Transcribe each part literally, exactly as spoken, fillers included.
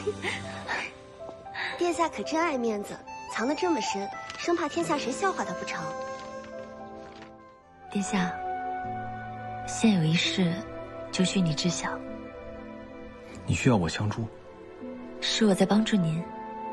殿下可真爱面子，藏得这么深，生怕天下谁笑话他不成？ 殿下，现有一事，就需你知晓。 你需要我相助？ 是我在帮助您。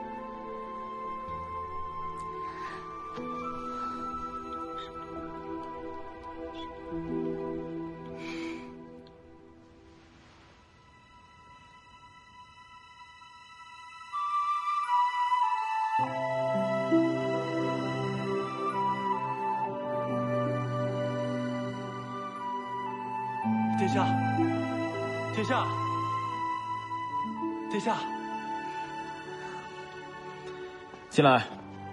殿下，殿下，殿下， 进来。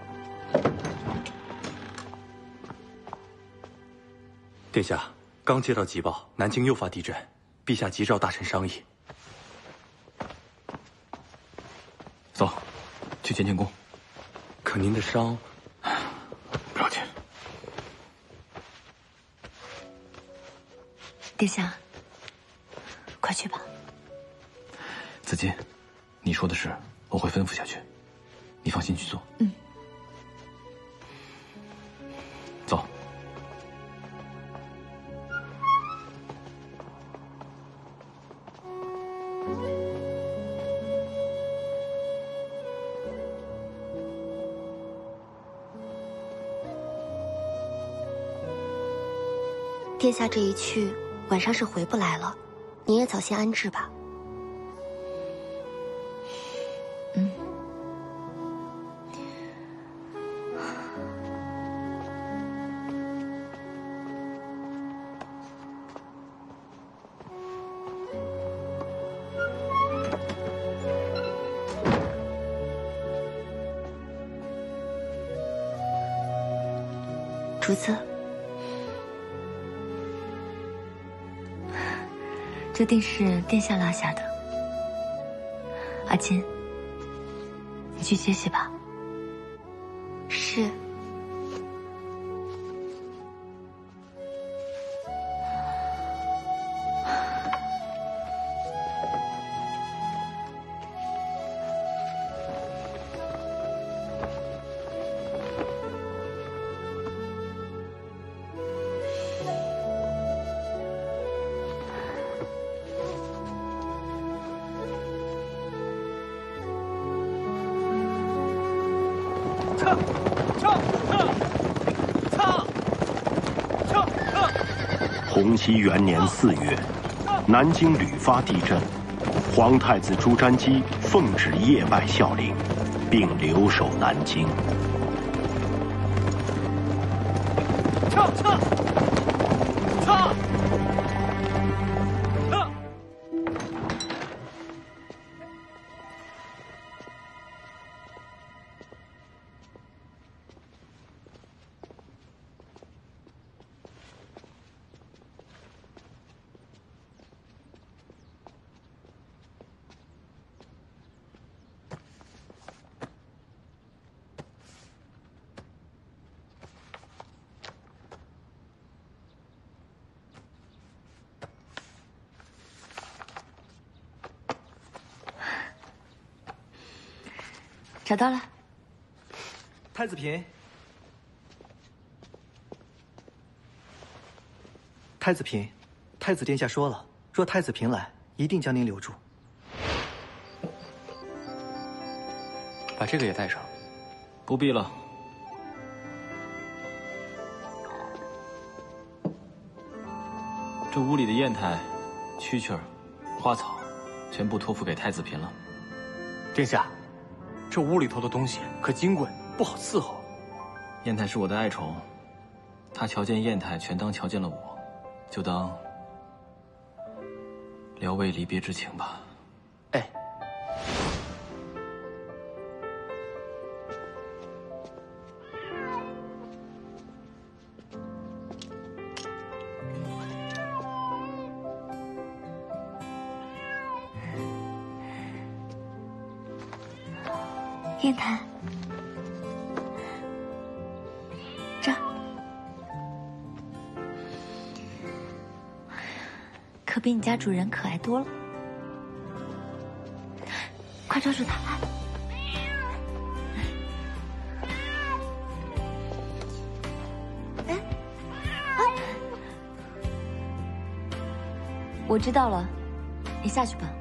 殿下，刚接到急报，南京又发地震，陛下急召大臣商议。 走，去乾清宫。 可您的伤…… 不要紧。 殿下，快去吧。 子金，你说的事我会吩咐下去，你放心去做。 嗯。 走。 殿下这一去，晚上是回不来了，您也早些安置吧。 嗯。 主子。 这定是殿下拉下的。阿金，你去歇歇吧。 是。 洪熙元年四月，南京屡发地震，皇太子朱瞻基奉旨夜拜孝陵，并留守南京。 撤撤撤！ 找到了。 太子嫔，太子嫔，太子殿下说了，若太子嫔来，一定将您留住。 把这个也带上。不必了。这屋里的砚台、蛐蛐儿、花草，全部托付给太子嫔了。 殿下。这屋里头的东西可金贵，不好伺候。 砚台是我的爱宠，他瞧见砚台，全当瞧见了我，就当聊慰离别之情吧。 哎， 砚台，这可比你家主人可爱多了。快快抓住他！ 哎， 我知道了，你下去吧。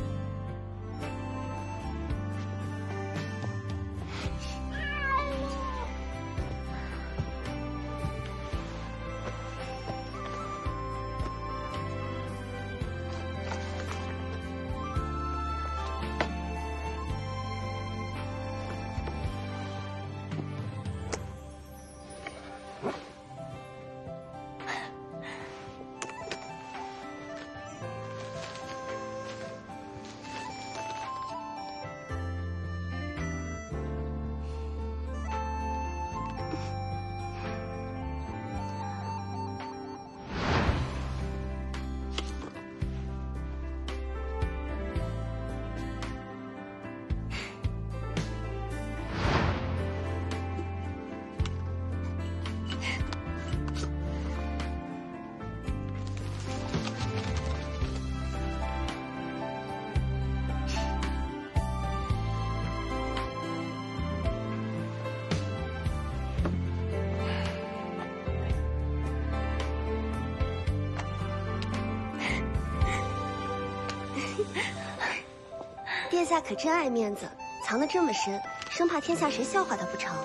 殿下可真爱面子，藏得这么深，生怕天下谁笑话他不成？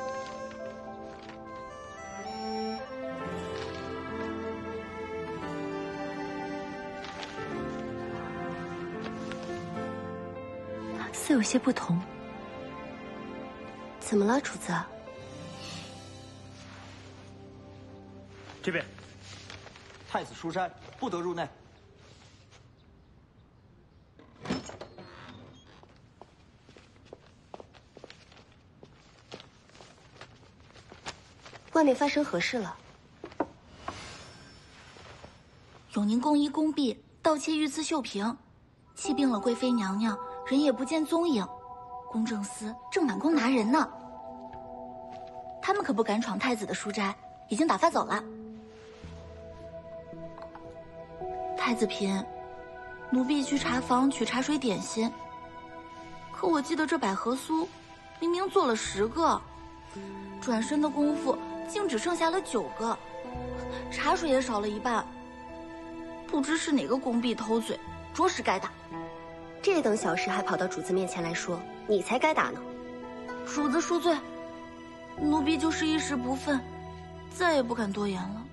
似有些不同。 怎么了，主子？ 这边，太子书斋不得入内。 外面发生何事了？ 永宁宫一宫婢盗窃御赐绣屏，气病了贵妃娘娘，人也不见踪影。宫正司正满宫拿人呢。他们可不敢闯太子的书斋，已经打发走了。太子嫔，奴婢去茶房取茶水点心，可我记得这百合酥明明做了十个，转身的功夫竟只剩下了九个，茶水也少了一半。不知是哪个宫婢偷嘴，着实该打。 这等小事还跑到主子面前来说，你才该打呢。 主子恕罪，奴婢就是一时不忿，再也不敢多言了。